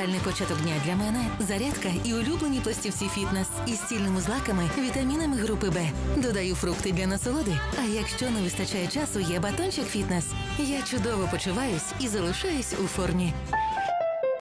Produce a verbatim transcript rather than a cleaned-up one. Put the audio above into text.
Ідеальний початок дня для мене – зарядка і улюблені пластівці фітнес із цільними злаками, вітамінами групи Б. Додаю фрукти для насолоди. А якщо не вистачає часу, є батончик фітнес. Я чудово почуваюсь і залишаюсь у формі.